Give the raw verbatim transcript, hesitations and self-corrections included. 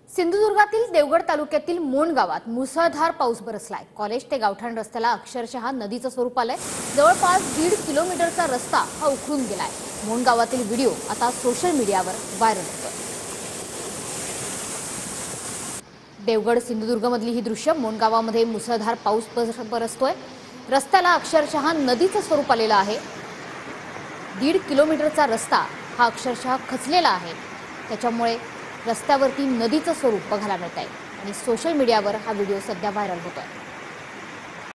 सिंधुदुर्गातील देवगड तालुक्यातील मोण गावात मुसळधार पाऊस बरसलाय। कॉलेज ते गावठाण रस्त्याला अक्षरशः नदीचं स्वरूप आलंय। जवळपास दीड किलोमीटरचा रस्ता हा उखडून गेलाय। मोण गावातील व्हिडिओ आता सोशल मीडियावर व्हायरल होतोय। देवगड सिंधुदुर्ग मधली ही दृश्य। मोण गावामध्ये मुसळधार पाऊस बरसतोय। रस्त्याला अक्षरशः नदीचं स्वरूप आलेलं आहे। दीड किलोमीटरचा रस्ता हा अक्षरशः खचलेला आहे। त्याच्यामुळे रस्त्यावरती नदीचं स्वरूप बघायला मिळत आहे आणि सोशल मीडियावर हा व्हिडिओ सध्या व्हायरल होतोय।